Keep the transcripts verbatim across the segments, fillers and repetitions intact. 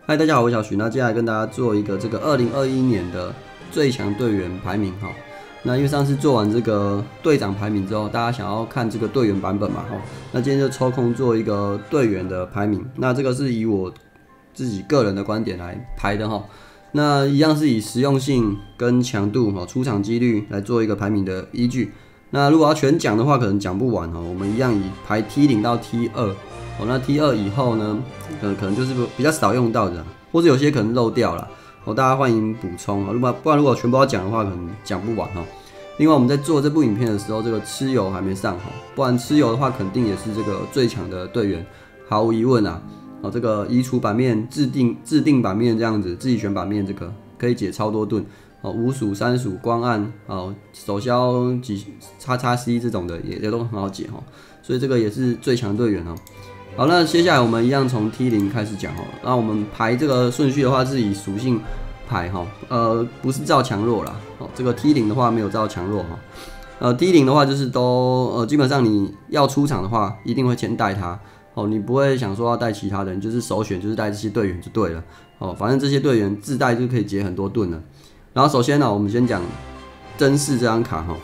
嗨，大家好，我是小许。那接下来跟大家做一个这个二零二一年的最强队员排名哈。那因为上次做完这个队长排名之后，大家想要看这个队员版本嘛哈。那今天就抽空做一个队员的排名。那这个是以我自己个人的观点来排的哈。那一样是以实用性跟强度哈、出场几率来做一个排名的依据。那如果要全讲的话，可能讲不完哈。我们一样以排 T 零到 T 二。哦，那 T 二以后呢，可能可能就是比较少用到的，或者有些可能漏掉了。哦，大家欢迎补充啊。如果不然如果全部要讲的话，可能讲不完哈。另外我们在做这部影片的时候，这个蚩尤还没上哈，不然蚩尤的话肯定也是这个最强的队员，毫无疑问啊。哦，这个移除版面、制定制定版面这样子，自己选版面这个可以解超多盾。哦，五属、三属、光暗、哦手消几叉叉 C 这种的也也都很好解哈，所以这个也是最强队员哦。好，那接下来我们一样从 T 零开始讲哦。那我们排这个顺序的话是以属性排哈，呃，不是照强弱啦。哦，这个 T 零的话没有照强弱哈。呃 ，T 零的话就是都呃，基本上你要出场的话，一定会先带他哦，你不会想说要带其他人，就是首选就是带这些队员就对了哦。反正这些队员自带就可以解很多盾了。然后首先呢，我们先讲真嗣这张卡哈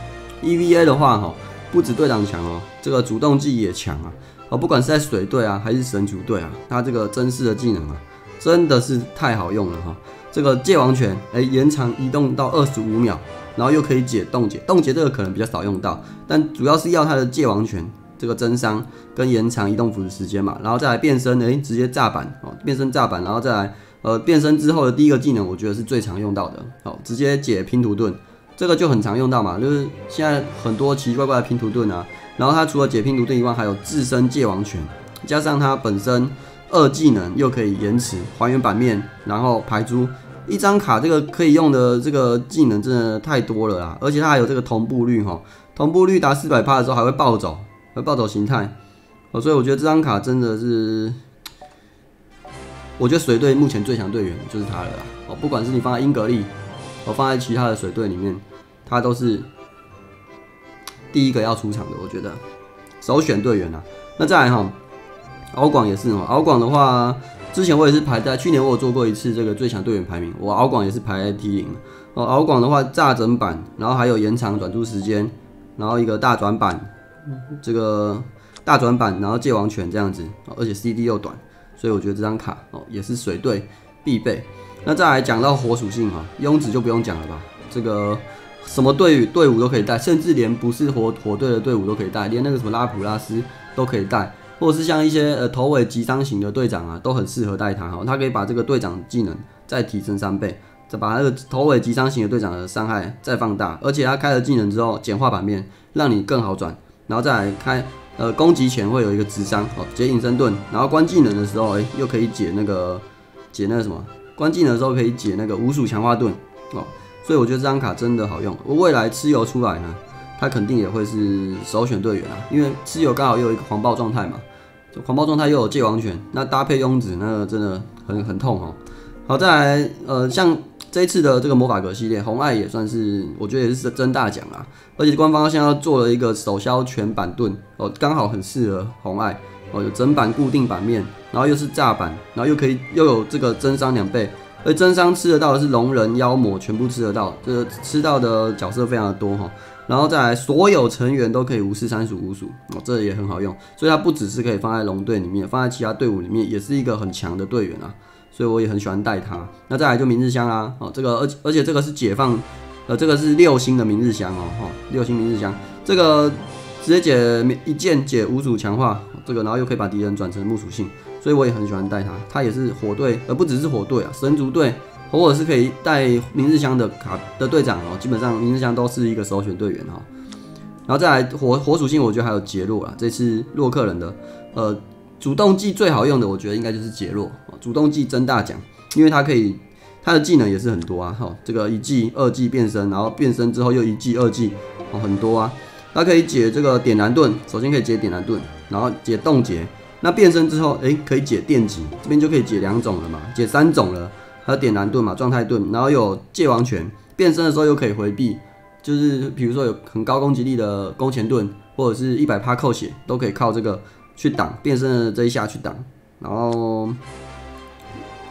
，E V A 的话哈，不止队长强哦，这个主动技也强啊。哦，不管是在水队啊，还是神族队啊，他这个真嗣的技能啊，真的是太好用了哈。这个界王拳，哎、欸，延长移动到二十五秒，然后又可以解冻结，冻结这个可能比较少用到，但主要是要他的界王拳这个增伤跟延长移动符的时间嘛，然后再来变身，哎、欸，直接炸板哦，变身炸板，然后再来呃变身之后的第一个技能，我觉得是最常用到的，哦，直接解拼图盾，这个就很常用到嘛，就是现在很多奇奇怪怪的拼图盾啊。然后它除了解拼图盾以外，还有自身界王拳，加上它本身二技能又可以延迟还原版面，然后排珠一张卡，这个可以用的这个技能真的太多了啦！而且它还有这个同步率哈，同步率达 百分之四百 的时候还会暴走，会暴走形态哦，所以我觉得这张卡真的是，我觉得水队目前最强队员就是它了啦！哦，不管是你放在英格丽，我放在其他的水队里面，它都是第一个要出场的，我觉得首选队员啊。那再来哈，敖广也是哦。敖广的话，之前我也是排在去年我有做过一次这个最强队员排名，我敖广也是排在 T 零哦。敖广的话，炸整版，然后还有延长转注时间，然后一个大转版，这个大转版，然后界王拳这样子，而且 C D 又短，所以我觉得这张卡哦也是水队必备。那再来讲到火属性哈，庸子就不用讲了吧，这个。什么队伍队伍都可以带，甚至连不是火火队的队伍都可以带，连那个什么拉普拉斯都可以带，或者是像一些呃头尾击伤型的队长啊，都很适合带他哈。他可以把这个队长技能再提升三倍，再把那个头尾击伤型的队长的伤害再放大，而且他开了技能之后简化版面，让你更好转，然后再来开呃攻击前会有一个直伤哦，解隐身盾，然后关技能的时候哎、欸、又可以解那个解那个什么，关技能的时候可以解那个无属强化盾哦。所以我觉得这张卡真的好用，未来蚩尤出来呢，他肯定也会是首选队员啊，因为蚩尤刚好又有一个狂暴状态嘛，狂暴状态又有界王拳，那搭配庸子，那个真的很很痛哦。好，再来呃，像这一次的这个魔法格系列，红艾也算是我觉得也是真大奖啊，而且官方现在做了一个手消全板盾哦，刚好很适合红艾哦，有整版固定版面，然后又是炸版，然后又可以又有这个增伤两倍。而真伤吃得到的是龙人、妖魔，全部吃得到，这个吃到的角色非常的多哈。然后再来，所有成员都可以无视三属五属，哦，这也很好用。所以它不只是可以放在龙队里面，放在其他队伍里面也是一个很强的队员啊。所以我也很喜欢带它。那再来就明日香啦，哦，这个而而且这个是解放，呃，这个是六星的明日香哦，哦，六星明日香，这个直接解一键解五属强化，这个然后又可以把敌人转成木属性。所以我也很喜欢带他，他也是火队，而不只是火队啊，神族队偶尔是可以带明日香的卡的队长哦，基本上明日香都是一个首选队员哈。然后再来火火属性，我觉得还有杰洛啊，这次洛克人的呃主动技最好用的，我觉得应该就是杰洛，主动技真大奖，因为他可以他的技能也是很多啊，哈，这个一技二技变身，然后变身之后又一技二技，哦很多啊，他可以解这个点燃盾，首先可以解点燃盾，然后解冻结。那变身之后，哎，可以解电击，这边就可以解两种了嘛，解三种了，还有点燃盾嘛，状态盾，然后有界王拳，变身的时候又可以回避，就是比如说有很高攻击力的弓前盾，或者是 百分之百 扣血，都可以靠这个去挡变身的这一下去挡，然后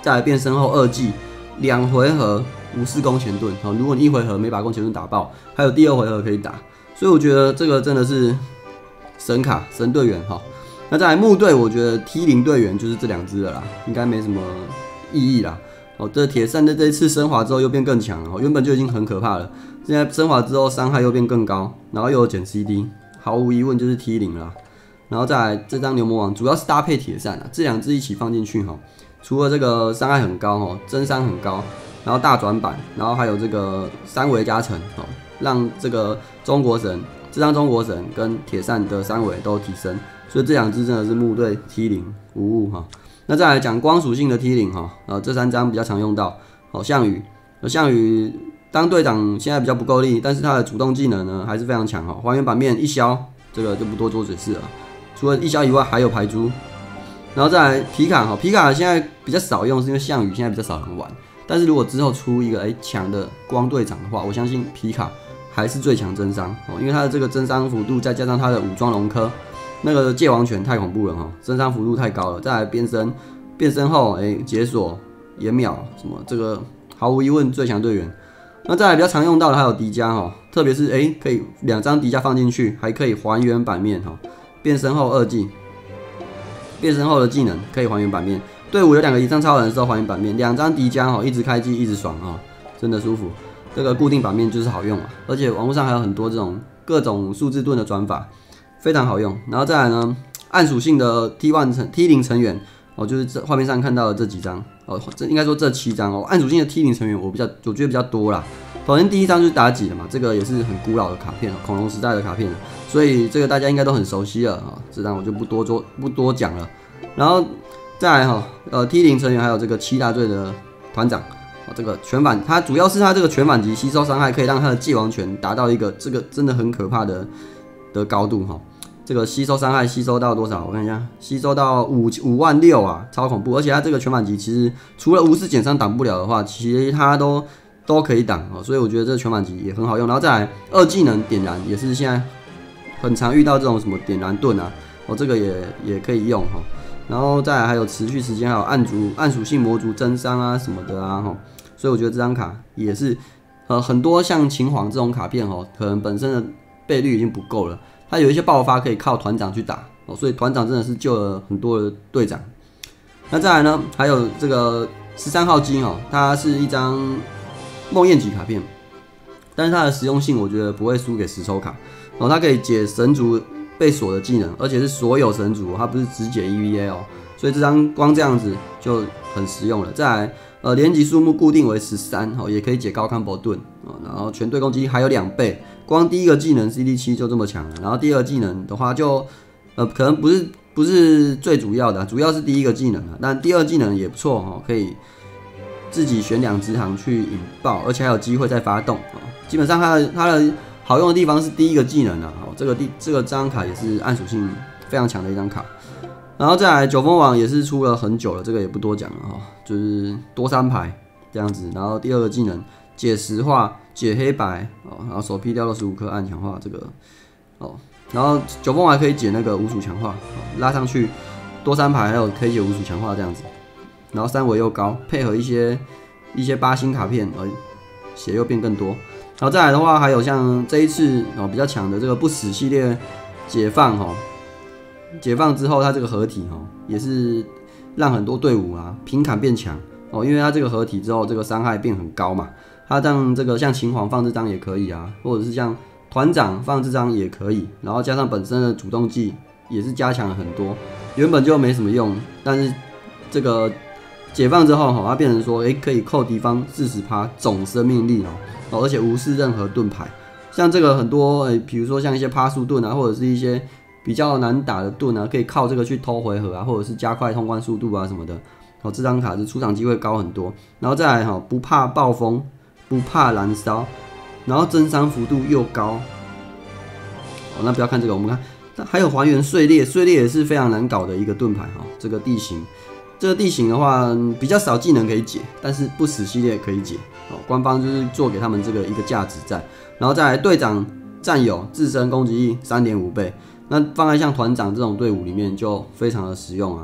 再来变身后二技，两回合无视弓前盾。好，如果你一回合没把弓前盾打爆，还有第二回合可以打。所以我觉得这个真的是神卡神队员哈。那再来木队，我觉得 T 零队员就是这两只了啦，应该没什么意义啦。哦，这铁扇在这一次升华之后又变更强了，原本就已经很可怕了，现在升华之后伤害又变更高，然后又有减 C D， 毫无疑问就是 T 零啦。然后再来这张牛魔王主要是搭配铁扇啊，这两只一起放进去哈，除了这个伤害很高哦，增伤很高，然后大转板，然后还有这个三维加成哦，让这个中国神这张中国神跟铁扇的三维都提升，所以这两只真的是木队 T 零无误哈。那再来讲光属性的 T 零哈，呃这三张比较常用到，哦项羽，项羽当队长现在比较不够力，但是他的主动技能呢还是非常强哈，还原版面一消，这个就不多做解释了。除了一消以外，还有排珠，然后再来皮卡哈，皮卡现在比较少用，是因为项羽现在比较少人玩。但是如果之后出一个哎强的光队长的话，我相信皮卡还是最强增伤哦，因为他的这个增伤幅度再加上他的武装龙科，那个界王拳太恐怖了哈，增伤幅度太高了。再来变身，变身后哎解锁、延秒什么，这个毫无疑问最强队员。那再来比较常用到的还有迪迦哈，特别是哎可以两张迪迦放进去，还可以还原版面哈。变身后二技，变身后的技能可以还原版面。队伍有两个以上超人的时候还原版面，两张迪迦哦，一直开机一直爽哦，真的舒服。这个固定版面就是好用啊，而且网络上还有很多这种各种数字盾的转法，非常好用。然后再来呢，暗属性的 T 一 成 T 零成员哦，就是这画面上看到的这几张哦，这应该说这七张哦，暗属性的 T 零成员我比较我觉得比较多啦。首先第一张就是妲己的嘛，这个也是很古老的卡片，恐龙时代的卡片，所以这个大家应该都很熟悉了啊，这张我就不多做不多讲了。然后再来哈，呃 T 零成员还有这个七大罪的团长，哦，这个全反，它主要是它这个全反击吸收伤害可以让它的界王拳达到一个这个真的很可怕的的高度哈。这个吸收伤害吸收到多少？我看一下，吸收到五五万六啊，超恐怖！而且它这个全反击其实除了无视减伤挡不了的话，其实它都。都可以挡哦，所以我觉得这个全反击也很好用。然后再来二技能点燃，也是现在很常遇到这种什么点燃盾啊，哦这个也也可以用哈。然后再来还有持续时间，还有暗族暗属性魔族增伤啊什么的啊哈。所以我觉得这张卡也是呃很多像秦皇这种卡片哦，可能本身的倍率已经不够了，它有一些爆发可以靠团长去打哦，所以团长真的是救了很多的队长。那再来呢，还有这个十三号机哦，它是一张梦魇级卡片，但是它的实用性我觉得不会输给石抽卡哦，它可以解神族被锁的技能，而且是所有神族，它不是只解 E V A 哦，所以这张光这样子就很实用了。再来，呃，连级数目固定为十三哦，也可以解高康博盾哦，然后全队攻击还有两倍，光第一个技能 C D 七就这么强了，然后第二技能的话就呃可能不是不是最主要的、啊，主要是第一个技能啊，但第二技能也不错哦，可以自己选两只行去引爆，而且还有机会再发动哦。基本上它的它的好用的地方是第一个技能啊，哦，这个第这个这张卡也是暗属性非常强的一张卡。然后再来九峰王也是出了很久了，这个也不多讲了哈，就是多三排这样子。然后第二个技能解石化、解黑白哦，然后手劈掉了十五颗暗强化这个哦，然后九峰王还可以解那个无属强化，哦，拉上去多三排还有可以解无属强化这样子。然后三维又高，配合一些一些八星卡片，呃，血又变更多。然后再来的话，还有像这一次哦比较强的这个不死系列解放哈，解放之后它这个合体哈也是让很多队伍啊平砍变强哦，因为它这个合体之后这个伤害变很高嘛。它让这个像秦皇放这张也可以啊，或者是像团长放这张也可以，然后加上本身的主动技也是加强了很多，原本就没什么用，但是这个解放之后，哈，它变成说，哎，可以扣敌方 百分之四十 总生命力哦，而且无视任何盾牌。像这个很多，哎，比如说像一些趴速盾啊，或者是一些比较难打的盾啊，可以靠这个去偷回合啊，或者是加快通关速度啊什么的。哦，这张卡是出场机会高很多。然后再来哈，不怕暴风，不怕燃烧，然后增伤幅度又高。哦，那不要看这个，我们看，还有还原碎裂，碎裂也是非常难搞的一个盾牌哈，这个地形。这个地形的话比较少技能可以解，但是不死系列可以解哦。官方就是做给他们这个一个价值在，然后再来队长占有自身攻击力 三点五倍，那放在像团长这种队伍里面就非常的实用啊哈。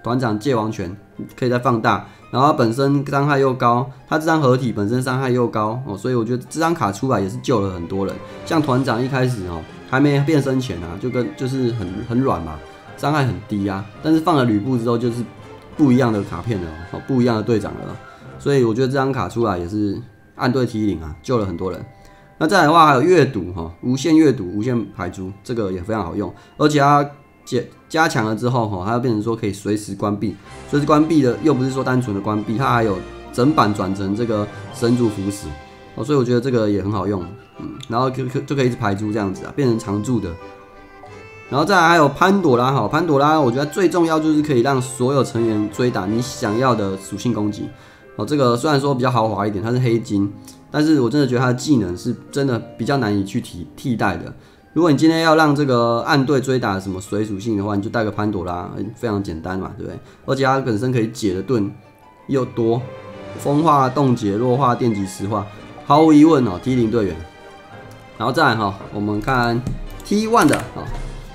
团长界王拳可以再放大，然后它本身伤害又高，它这张合体本身伤害又高哦，所以我觉得这张卡出来也是救了很多人。像团长一开始哦还没变身前啊，就跟就是很很软嘛，伤害很低啊，但是放了吕布之后就是不一样的卡片了哦，不一样的队长了，所以我觉得这张卡出来也是按对 T 零啊，救了很多人。那再来的话还有阅读哈，无限阅读、无限排珠，这个也非常好用，而且它加加强了之后哈，它要变成说可以随时关闭，随时关闭的又不是说单纯的关闭，它还有整版转成这个神族符使哦，所以我觉得这个也很好用，嗯，然后就就可以一直排珠这样子啊，变成常驻的。然后再来还有潘朵拉哈，潘朵拉我觉得最重要就是可以让所有成员追打你想要的属性攻击哦，这个虽然说比较豪华一点，它是黑金。但是我真的觉得他的技能是真的比较难以去替替代的。如果你今天要让这个暗队追打什么水属性的话，你就带个潘朵拉，非常简单嘛，对不对？而且它本身可以解的盾又多，风化、冻结、弱化、电击、石化，毫无疑问哦 ，T 零队员。然后再来哈，我们看 T 一 的啊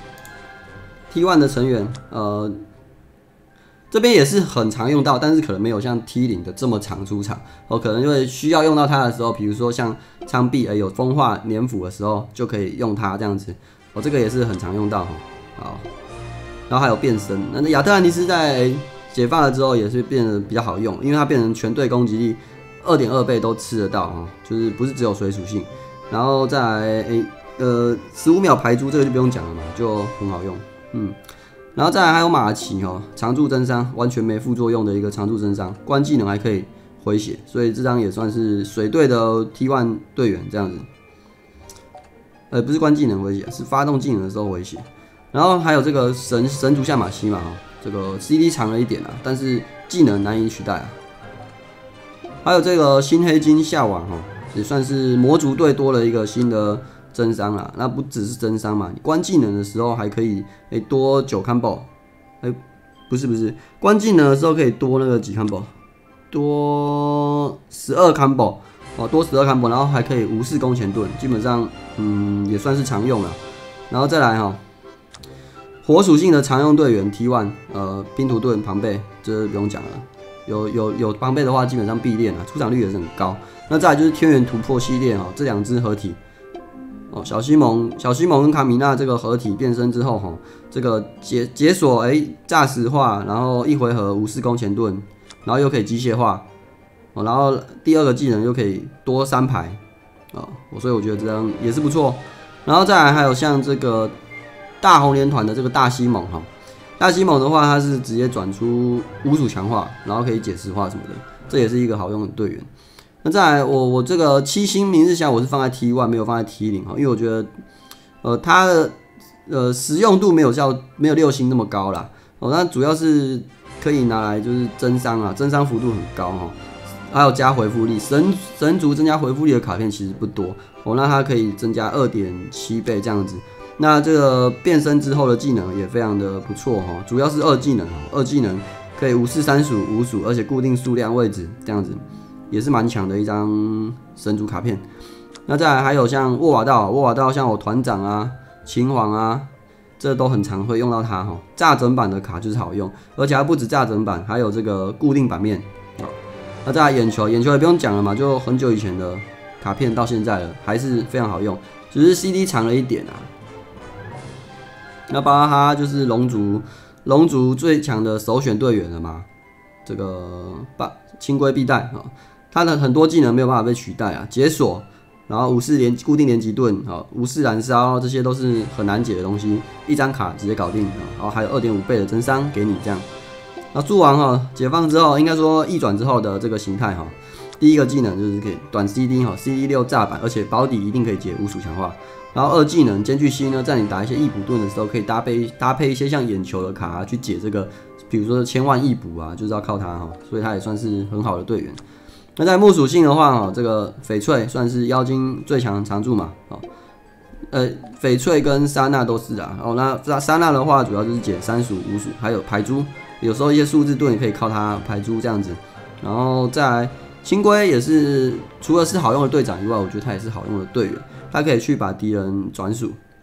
，T 一 的成员，呃。这边也是很常用到，但是可能没有像 T 零 的这么常出场哦，可能因为需要用到它的时候，比如说像枪毙，哎有风化粘附的时候就可以用它这样子哦，这个也是很常用到哈。好，然后还有变身，那亚特兰蒂斯在解放了之后也是变得比较好用，因为它变成全队攻击力 二点二 倍都吃得到哈，就是不是只有水属性，然后再来哎呃十五秒排珠这个就不用讲了嘛，就很好用，嗯。然后再来还有马奇哦，常驻增伤，完全没副作用的一个常驻增伤，关技能还可以回血，所以这张也算是水队的 T 一 队员这样子。呃，不是关技能回血，是发动技能的时候回血。然后还有这个神神族夏马西嘛，这个 C D 长了一点啊，但是技能难以取代啊。还有这个新黑金夏王哦，也算是魔族队多了一个新的。增伤啦，那不只是增伤嘛，你关技能的时候还可以诶、欸、多九 combo， 哎、欸、不是不是，关技能的时候可以多那个几 combo， 多十二 combo 哦，多十二 combo， 然后还可以无视弓前盾，基本上嗯也算是常用了。然后再来哈，火属性的常用队员 T 一 呃拼图盾庞贝，这不用讲了，有有有庞贝的话基本上必练啊，出场率也是很高。那再来就是天元突破系列哈，这两只合体。哦，小西蒙、小西蒙跟卡米娜这个合体变身之后，哈，这个解解锁哎诈实化，然后一回合无视弓前盾，然后又可以机械化，哦，然后第二个技能又可以多三排，啊、哦，所以我觉得这张也是不错。然后再来还有像这个大红莲团的这个大西蒙哈，大西蒙的话它是直接转出无属强化，然后可以解实化什么的，这也是一个好用的队员。那再来，我我这个七星明日香我是放在 T 一 没有放在 T 零哈，因为我觉得，呃，它的呃实用度没有像没有六星那么高啦。哦，那主要是可以拿来就是增伤啊，增伤幅度很高哈，还有加回复力。神神族增加回复力的卡片其实不多哦，那它可以增加 二点七 倍这样子。那这个变身之后的技能也非常的不错哈，主要是二技能，二技能可以无视三属五属，而且固定数量位置这样子。也是蛮强的一张神族卡片。那再来还有像沃瓦道，沃瓦道像我团长啊、秦皇啊，这都很常会用到它哈。炸整版的卡就是好用，而且它不止炸整版，还有这个固定版面。那再来眼球，眼球也不用讲了嘛，就很久以前的卡片到现在了，还是非常好用，只是 C D 长了一点啊。那巴哈就是龙族，龙族最强的首选队员了嘛，这个把清规必带哈。它的很多技能没有办法被取代啊，解锁，然后无视连固定连击盾，好，无视燃烧，这些都是很难解的东西，一张卡直接搞定，然后还有 二点五 倍的增伤给你这样。那柱王哈解放之后，应该说逆转之后的这个形态哈，第一个技能就是可以短 C D 哈 ，C D 六炸板，而且保底一定可以解无属强化。然后二技能兼具吸呢，在你打一些异补盾的时候，可以搭配搭配一些像眼球的卡、啊、去解这个，比如说千万异补啊，就是要靠它哈，所以它也算是很好的队员。那在木属性的话，哈，这个翡翠算是妖精最强常驻嘛，哦，呃，翡翠跟莎娜都是啊，哦，那莎莎娜的话，主要就是解三属、五属，还有排珠，有时候一些数字盾也可以靠它排珠这样子。然后再来，青龟也是除了是好用的队长以外，我觉得他也是好用的队员，他可以去把敌人转属，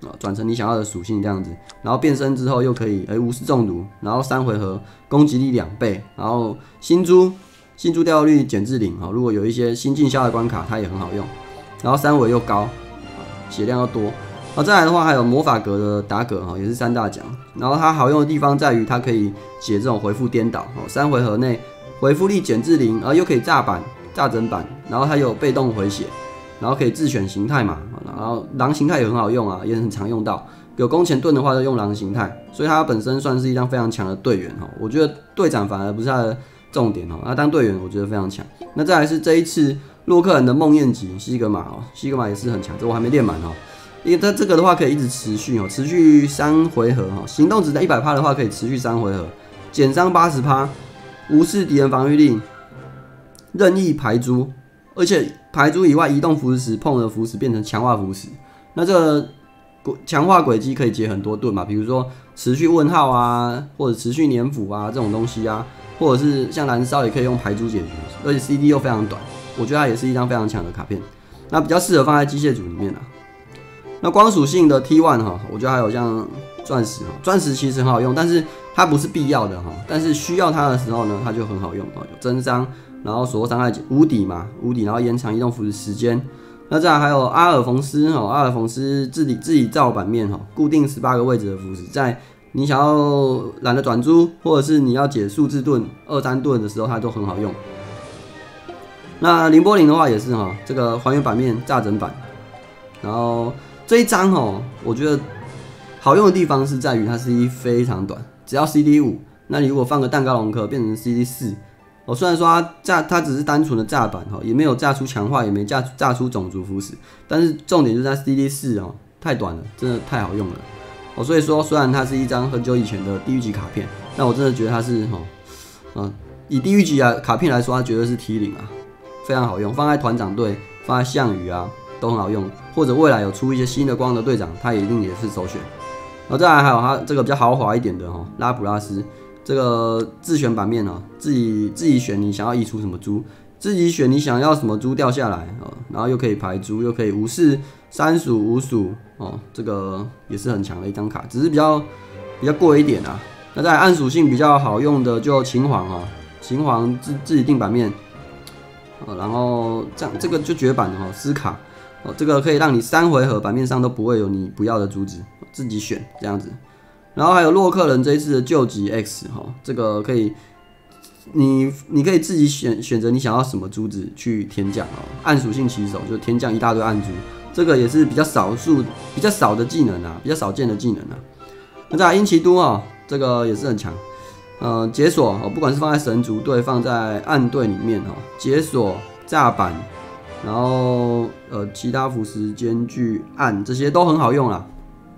啊，转成你想要的属性这样子，然后变身之后又可以哎无视中毒，然后三回合攻击力两倍，然后星珠星珠掉率减至零啊，如果有一些新进销的关卡它也很好用，然后三维又高，血量又多。好，再来的话还有魔法格的打嗝哈，也是三大奖。然后它好用的地方在于它可以解这种回复颠倒，哦，三回合内回复力减至零，然后又可以炸板、炸整板，然后它有被动回血，然后可以自选形态嘛，然后狼形态也很好用啊，也很常用到。有弓前盾的话就用狼形态，所以它本身算是一张非常强的队员哈。我觉得队长反而不是它的重点哦，那当队员我觉得非常强。那再来是这一次洛克人的梦魇级西格玛哦，西格玛也是很强，这我还没练满哦。因为它这个的话可以一直持续哦，持续三回合哈，行动值在 百分之百 的话可以持续三回合，减伤 百分之八十，无视敌人防御力，任意排珠，而且排珠以外移动符石碰了符石变成强化符石，那这个强化轨迹可以解很多盾嘛，比如说持续问号啊，或者持续黏腐啊这种东西啊，或者是像燃烧也可以用排珠解决，而且 C D 又非常短，我觉得它也是一张非常强的卡片，那比较适合放在机械组里面啊。那光属性的 T 一 哈，我觉得还有像钻石哈，钻石其实很好用，但是它不是必要的哈，但是需要它的时候呢，它就很好用啊，有增伤，然后所受伤害无敌嘛，无敌，然后延长移动符的时间。那再来还有阿尔冯斯哈，阿尔冯斯自己自己造版面哈，固定十八个位置的符石，在你想要懒得转珠，或者是你要解数字盾、二三盾的时候，它都很好用。那凌波林的话也是哈，这个还原版面炸整版，然后。这一张哦，我觉得好用的地方是在于它 C D 非常短，只要 C D 五。那你如果放个蛋糕龙壳变成 C D 四，哦，虽然说它炸它只是单纯的炸版哈，也没有炸出强化，也没炸炸出种族符石，但是重点就是在 C D 四哦，太短了，真的太好用了哦。所以说，虽然它是一张很久以前的地狱级卡片，但我真的觉得它是哦，嗯，以地狱级啊卡片来说，它绝对是 T 零啊，非常好用，放在团长队，放在项羽啊。都很好用，或者未来有出一些新的光的队长，他也一定也是首选。然后再来还有他这个比较豪华一点的哈，拉普拉斯这个自选版面哦，自己自己选你想要移除什么珠，自己选你想要什么珠掉下来哦，然后又可以排珠，又可以无视三属五属哦，这个也是很强的一张卡，只是比较比较贵一点啊。那在暗属性比较好用的就秦皇哈，秦皇自自己定版面，哦，然后这样这个就绝版的哈，斯卡。哦，这个可以让你三回合版面上都不会有你不要的珠子，自己选这样子。然后还有洛克人这一次的救急 X 哈，这个可以，你你可以自己选选择你想要什么珠子去天降哦。暗属性骑手就天降一大堆暗珠，这个也是比较少数、比较少的技能啊，比较少见的技能啊。那再来英奇都啊，这个也是很强。呃，解锁哦，不管是放在神族队、放在暗队里面哦，解锁炸板。然后呃，其他符石间距暗这些都很好用啦。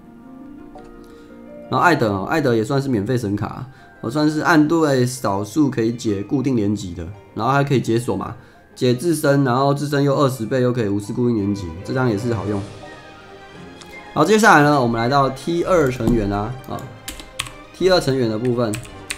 然后艾德哦，艾德也算是免费神卡，我、哦、算是暗队少数可以解固定连击的，然后还可以解锁嘛，解自身，然后自身又二十倍，又可以无视固定连击，这张也是好用。好，接下来呢，我们来到 T 二 成员啦，啊 ，T 二 成员的部分。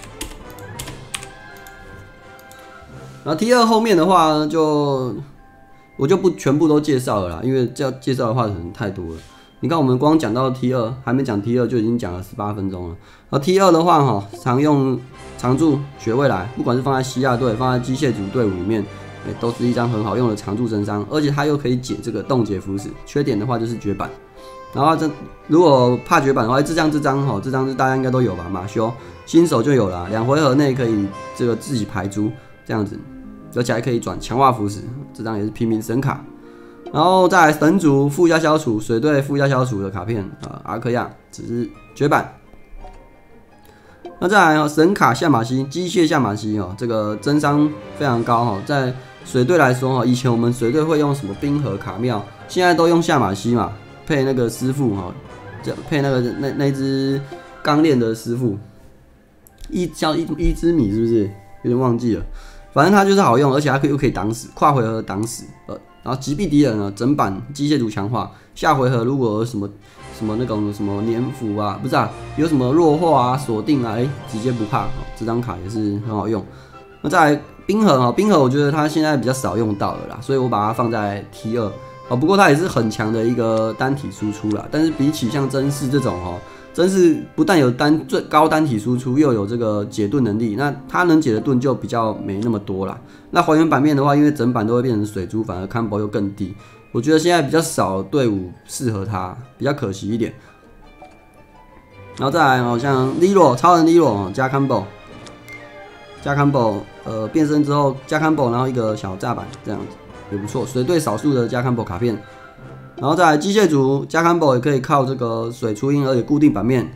然后 T 二 后面的话呢，就我就不全部都介绍了啦，因为这要介绍的话可能太多了。你看，我们光讲到 T 二，还没讲 T 二就已经讲了十八分钟了。然后 T 二的话，哈，常用常驻学未来，不管是放在西亚队、放在机械组队伍里面，欸，都是一张很好用的常驻真伤，而且它又可以解这个冻结符石。缺点的话就是绝版。然后这如果怕绝版的话，这张这张哈，这张是大家应该都有吧？马修新手就有了，两回合内可以这个自己排珠这样子。而且还可以转强化符石，这张也是平民神卡。然后再来神族附加消除，水队附加消除的卡片啊，阿克亚只是绝版。那再来哦，神卡夏马西，机械夏马西哦，这个真伤非常高哈，在水队来说哈，以前我们水队会用什么冰河卡妙，现在都用夏马西嘛，配那个师傅哈，配那个那那只钢炼的师傅，一叫一一只米是不是？有点忘记了。反正它就是好用，而且它可以又可以挡死，跨回合挡死，呃，然后击毙敌人呢，整版机械族强化，下回合如果有什么什么那种什么黏腐啊，不是啊，有什么弱化啊、锁定啊，哎、欸，直接不怕，哦，这张卡也是很好用。那再来冰河啊，冰河我觉得它现在比较少用到了啦，所以我把它放在 T 二， 哦，不过它也是很强的一个单体输出啦。但是比起像真嗣这种哦，真嗣不但有单最高单体输出，又有这个解盾能力，那它能解的盾就比较没那么多啦。那还原版面的话，因为整版都会变成水珠，反而 combo 又更低。我觉得现在比较少队伍适合它，比较可惜一点。然后再来哦，像 Lilo 超人 Lilo 加 combo， 加 combo， 呃，变身之后加 combo， 然后一个小炸板这样子也不错。水队少数的加 combo 卡片，然后再来机械族加 combo 也可以靠这个水出音，而且固定版面。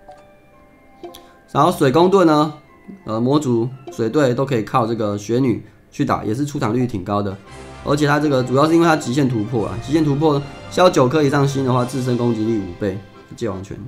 然后水弓盾呢，呃，魔族水队都可以靠这个雪女去打，也是出场率挺高的。而且它这个主要是因为它极限突破啊，极限突破消九颗以上星的话，自身攻击力五倍，界王拳。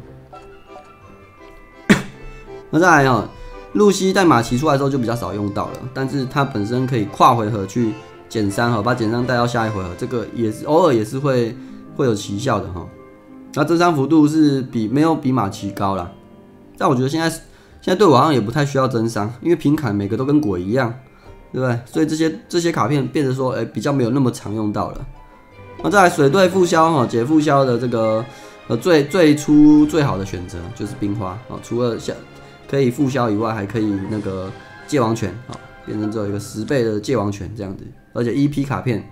那再来哦，露西在马奇出来的时候就比较少用到了，但是它本身可以跨回合去减伤哈，把减伤带到下一回合，这个也是偶尔也是会会有奇效的哈。那增伤幅度是比没有比马奇高啦，但我觉得现在现在对我好像也不太需要增伤，因为平砍每个都跟鬼一样，对不对？所以这些这些卡片变得说，哎、欸，比较没有那么常用到了。那再来水队副销哈，解副销的这个呃最最初最好的选择就是冰花哦，除了像可以副销以外，还可以那个界王拳啊，变成只有一个十倍的界王拳这样子，而且 E P 卡片。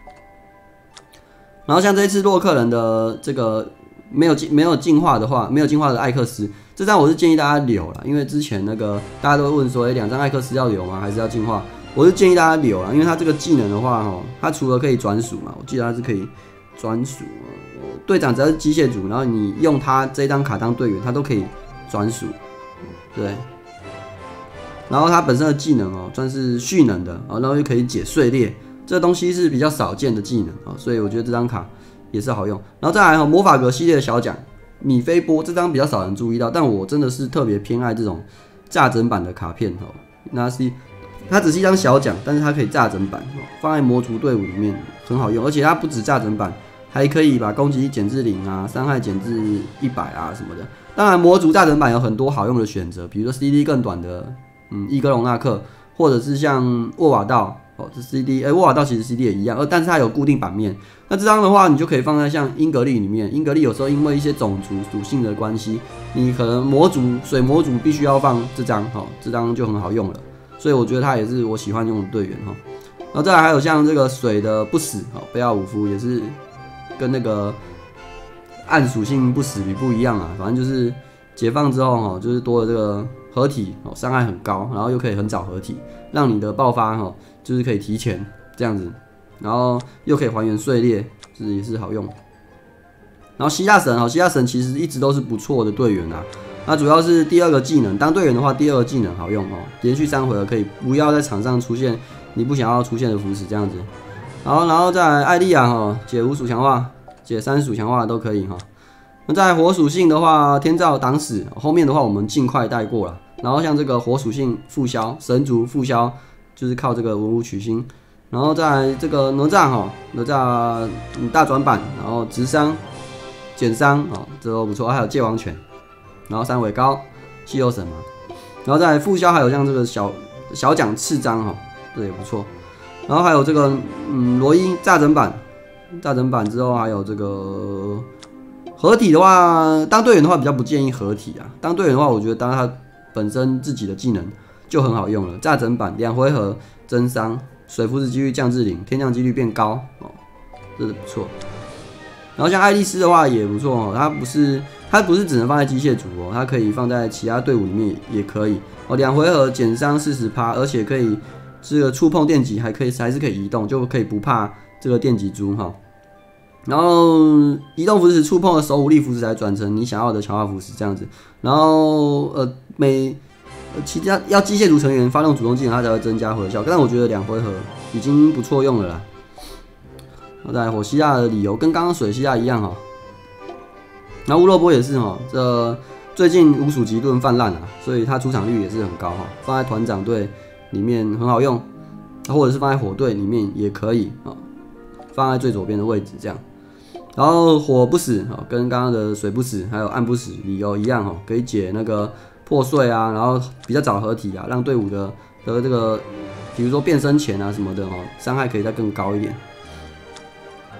然后像这一次洛克人的这个没有没有进化的话，没有进化的艾克斯，这张我是建议大家留啦，因为之前那个大家都会问说，哎、欸，两张艾克斯要留吗？还是要进化？我是建议大家留啦，因为它这个技能的话，哈，它除了可以转属嘛，我记得它是可以转属，队长只要是机械组，然后你用它这张卡当队员，它都可以转属。对，然后它本身的技能哦，算是蓄能的啊，然后又可以解碎裂，这东西是比较少见的技能啊，所以我觉得这张卡也是好用。然后再来哈，魔法格系列的小奖米菲波这张比较少人注意到，但我真的是特别偏爱这种炸整版的卡片哦。那是它只是一张小奖，但是它可以炸整版哦，放在魔族队伍里面很好用，而且它不止炸整版，还可以把攻击力减至零啊，伤害减至一百啊什么的。当然，魔族炸整版有很多好用的选择，比如说 C D 更短的，嗯，伊戈隆纳克，或者是像沃瓦道，哦，这 C D， 哎、欸，沃瓦道其实 C D 也一样，呃，但是它有固定版面。那这张的话，你就可以放在像英格丽里面。英格丽有时候因为一些种族属性的关系，你可能魔族水魔族必须要放这张，哦，这张就很好用了。所以我觉得它也是我喜欢用的队员哈。然后再来还有像这个水的不死，哦，贝奥武夫也是跟那个暗属性不死比不一样啊，反正就是解放之后哈，就是多了这个合体哦，伤害很高，然后又可以很早合体，让你的爆发哈就是可以提前这样子，然后又可以还原碎裂，这也是好用。然后希腊神哈，希腊神其实一直都是不错的队员啊。那主要是第二个技能，当队员的话，第二个技能好用哦，连续三回合可以不要在场上出现你不想要出现的符使这样子。然后，然后再来艾莉亚哈，解五属强化。解三属强化都可以哈。那在火属性的话，天照挡死，后面的话我们尽快带过了。然后像这个火属性副销，神族副销就是靠这个文武取星。然后在这个哪吒哈，哪吒大转版，然后直伤、减伤哦，这都不错。还有界王拳，然后三尾高、稀有神嘛。然后再来副销还有像这个小小奖次章哈，这也不错。然后还有这个嗯罗伊炸整版。大整版之后还有这个合体的话，当队员的话比较不建议合体啊。当队员的话，我觉得当他本身自己的技能就很好用了。炸整版两回合增伤，水符使几率降至零，天降几率变高哦，这是不错。然后像爱丽丝的话也不错哦，它不是它不是只能放在机械组哦，它可以放在其他队伍里面也可以哦。两回合减伤 百分之四十， 而且可以这个触碰电击还可以还是可以移动，就可以不怕这个电击珠哈。然后移动符使触碰的手武力符使才转成你想要的强化符使这样子。然后呃每其他要机械组成员发动主动技能，它才会增加回合效。但我觉得两回合已经不错用了啦。然后再来火希腊的理由跟刚刚水希腊一样哈。然后乌洛波也是哈，这最近无属极盾泛滥啊，所以它出场率也是很高哈。放在团长队里面很好用，或者是放在火队里面也可以啊，放在最左边的位置这样。然后火不死哦，跟刚刚的水不死还有暗不死理由一样哦，可以解那个破碎啊，然后比较早合体啊，让队伍的的这个，比如说变身前啊什么的哦，伤害可以再更高一点。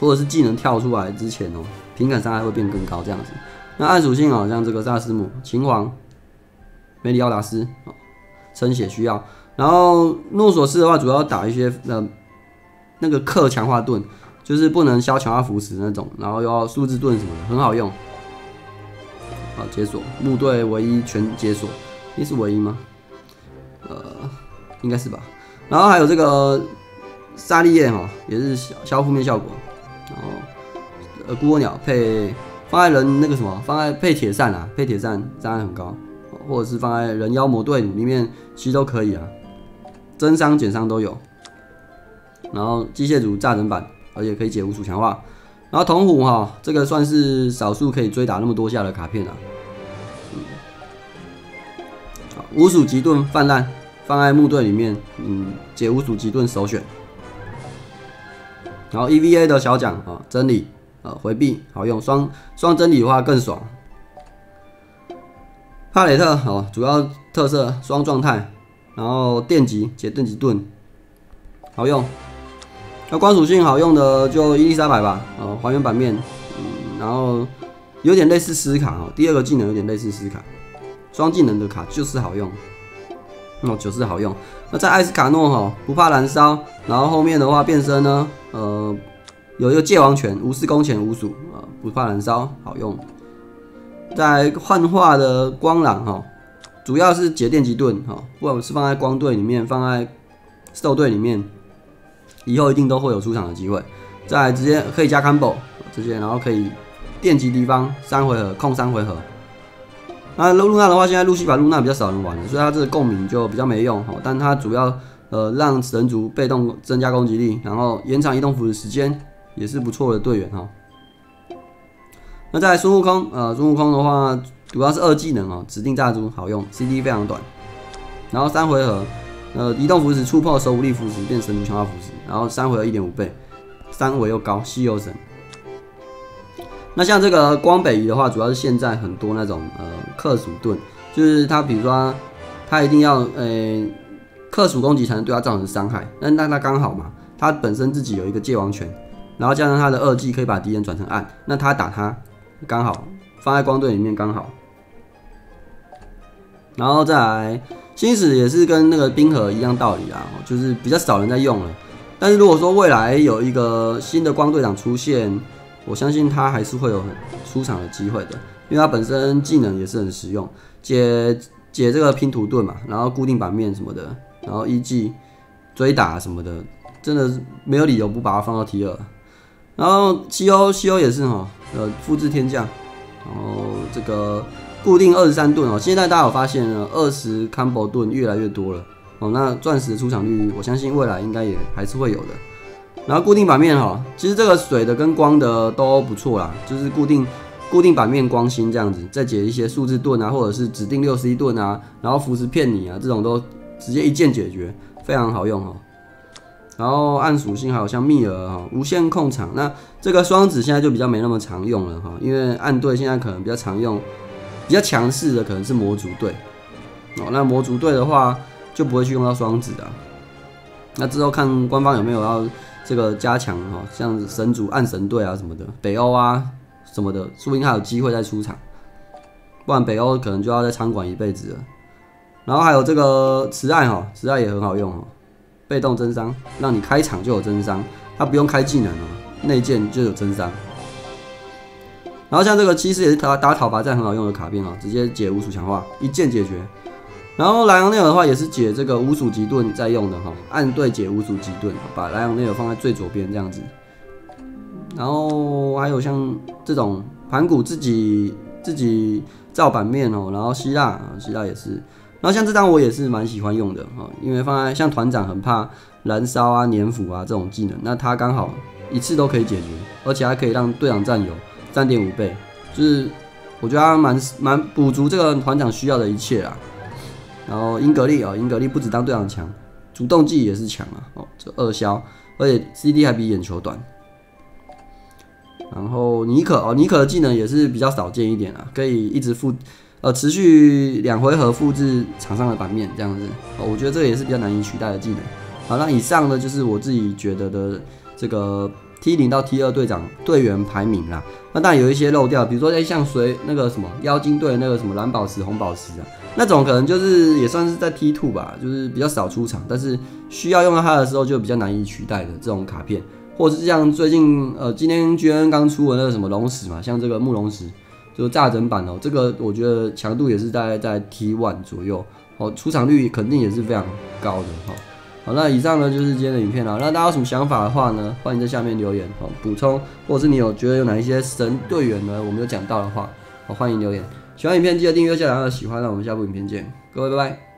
或者是技能跳出来之前哦，平砍伤害会变更高这样子。那暗属性哦，像这个萨斯姆、秦皇、梅里奥达斯哦，撑血需要。然后诺索斯的话，主要打一些呃那个克强化盾，就是不能消强化腐蚀那种，然后又要数字盾什么的，很好用。好，解锁木队唯一全解锁，你是唯一吗？呃，应该是吧。然后还有这个沙利叶哈，也是消消负面效果。然后呃，孤窝鸟配放在人那个什么，放在配铁扇啊，配铁扇伤害很高，或者是放在人妖魔队里面，其实都可以啊，增伤减伤都有。然后机械族炸人版，而且可以解无属强化。然后铜虎哈，这个算是少数可以追打那么多下的卡片啊。嗯，好，无属极盾泛滥，放在木队里面，嗯，解无属极盾首选。然后 E V A 的小奖啊，真理，呃，回避好用，双双真理的话更爽。帕雷特哦，主要特色双状态，然后电击解电击盾，好用。那光属性好用的就伊丽莎白吧，哦，还原版面，嗯，然后有点类似斯卡哦，第二个技能有点类似斯卡，双技能的卡就是好用，哦，就是好用。那在艾斯卡诺哈，不怕燃烧，然后后面的话变身呢，呃，有一个界王拳，无视攻前无属啊，不怕燃烧，好用。在幻化的光朗哈，主要是解电击盾哈，不管是放在光队里面，放在兽队里面。以后一定都会有出场的机会，再来直接可以加 combo 这些，然后可以电击敌方三回合，控三回合。那露娜的话，现在路西法露娜比较少人玩了，所以它这个共鸣就比较没用，但它主要呃让神族被动增加攻击力，然后延长移动符的时间，也是不错的队员哈。那再来孙悟空，呃，孙悟空的话主要是二技能哦，指定炸猪好用 ，C D 非常短，然后三回合。呃，移动符石触碰手武力符石变神族强化符石，然后三回合 一点五 倍，三维又高，稀有神。那像这个光北夷的话，主要是现在很多那种呃克属盾，就是它比如说它一定要呃克属攻击才能对它造成伤害，那那它刚好嘛，它本身自己有一个界王拳，然后加上它的二技可以把敌人转成暗，那它打它刚好放在光队里面刚好，然后再来。星矢也是跟那个冰河一样道理啦，就是比较少人在用了。但是如果说未来有一个新的光队长出现，我相信他还是会有很出场的机会的，因为他本身技能也是很实用，解解这个拼图盾嘛，然后固定版面什么的，然后一技追打什么的，真的没有理由不把它放到 T 二。然后西欧西欧也是哈，呃，复制天降，然后这个。固定二十三盾哦，现在大家有发现呢，二十 combo 盾越来越多了哦。那钻石的出场率，我相信未来应该也还是会有的。然后固定版面哈，其实这个水的跟光的都不错啦，就是固定固定版面光星这样子，再解一些数字盾啊，或者是指定六 C 盾啊，然后符石骗你啊，这种都直接一键解决，非常好用哦。然后暗属性还有像密尔哈，无限控场，那这个双子现在就比较没那么常用了哈，因为暗队现在可能比较常用。比较强势的可能是魔族队哦，那魔族队的话就不会去用到双子的、啊。那之后看官方有没有要这个加强哈、哦，像神族暗神队啊什么的，北欧啊什么的，说不定还有机会再出场。不然北欧可能就要在场馆一辈子了。然后还有这个慈爱哈，慈爱也很好用哦，被动增伤，让你开场就有增伤，它不用开技能哦，内建就有增伤。然后像这个其实也是打打讨伐战很好用的卡片啊，直接解无属强化，一键解决。然后莱昂内尔的话也是解这个无属极盾在用的哈，暗对解无属极盾，把莱昂内尔放在最左边这样子。然后还有像这种盘古自己自己造版面哦，然后希腊希腊也是。然后像这张我也是蛮喜欢用的哈，因为放在像团长很怕燃烧啊、粘腐啊这种技能，那他刚好一次都可以解决，而且还可以让队长占有。三点五倍，就是我觉得他蛮蛮补足这个团长需要的一切啦。然后英格丽啊，英格丽不止当队长强，主动技也是强啊，哦，这二消，而且 C D 还比眼球短。然后尼可哦，尼可的技能也是比较少见一点啊，可以一直复呃持续两回合复制场上的版面这样子。哦，我觉得这个也是比较难以取代的技能。好，那以上呢就是我自己觉得的这个 T 零到 T 二队长队员排名啦。那当然有一些漏掉，比如说哎像随那个什么妖精队那个什么蓝宝石、红宝石啊，那种可能就是也算是在 T 二 吧，就是比较少出场，但是需要用到它的时候就比较难以取代的这种卡片。或者是像最近呃今天 G N 刚出的那个什么龙石嘛，像这个木龙石就是炸整版哦，这个我觉得强度也是大概在 T 一 左右，哦，出场率肯定也是非常高的哈。好，那以上呢就是今天的影片啦。那大家有什么想法的话呢，欢迎在下面留言哦，补充，或者是你有觉得有哪一些神队员呢，我们有讲到的话，哦，欢迎留言。喜欢影片记得订阅下来，喜欢，那我们下部影片见，各位拜拜。